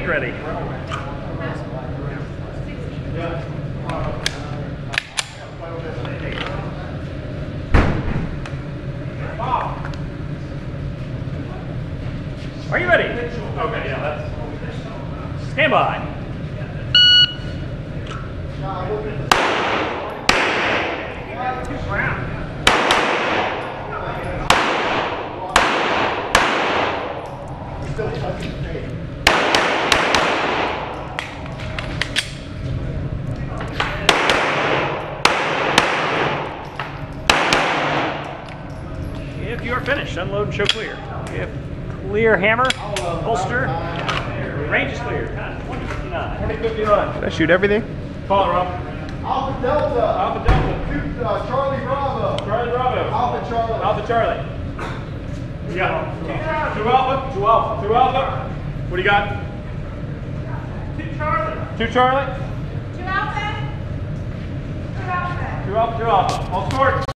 Take ready. Are you ready? Okay, yeah, that's... Stand by. If you are finished, unload and show clear. If clear hammer, holster, range is clear. 2059. 2059. Did I shoot everything? Call it, Rob. Alpha Delta. Alpha Delta. Charlie Bravo. Charlie Bravo. Alpha Charlie. Alpha Charlie. Yeah. Two Alpha. Two Alpha. Two Alpha. What do you got? Two Charlie. Two Charlie. Two Alpha. Two Alpha. Two Alpha. Two Alpha. All scored.